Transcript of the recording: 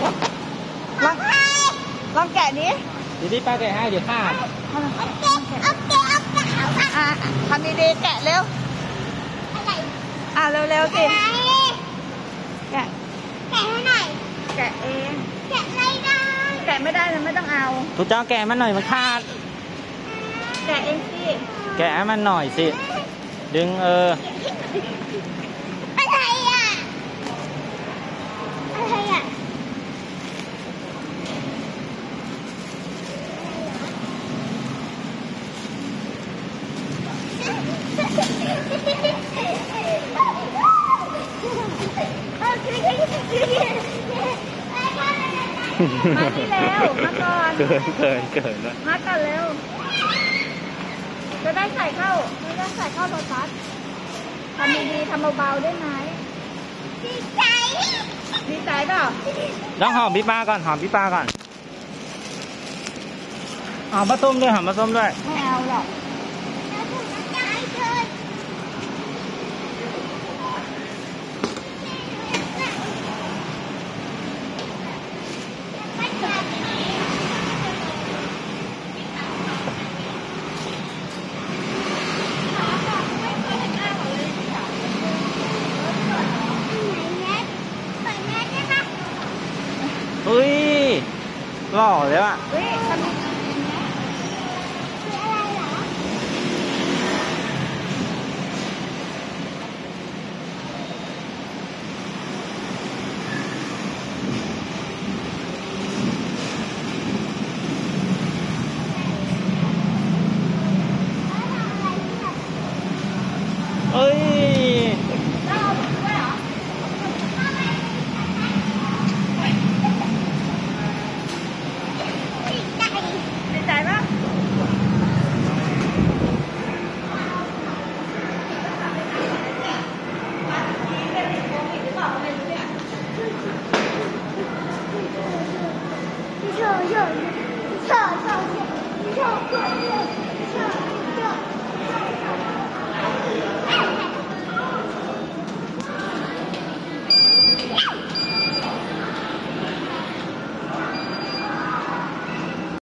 ลองแกะนี้เดี๋ยวที่ป้าแกะให้เดี๋ยวข้าทำดีๆแกะเร็วเร็วๆสิแกะให้หน่อยแกะเองแกะไม่ได้นะไม่ต้องเอาทุกเจ้าแกะมันหน่อยมันขาดแกะเองสิแกะให้มันหน่อยสิดึงอะไรอ่ะมาที่แล้วมาก่อนเกินแล้วมาก่อนเร็วจะได้ใส่เข้ารถบัสทำดีๆทำเบาๆได้ไหมดีใจเปล่าต้องหอมพี่ป้าก่อนหอมปลาส้มด้วยไม่เอาหรอกอุ้ยหล่อเลยว่ะเอ้ยดีใจปะชอบ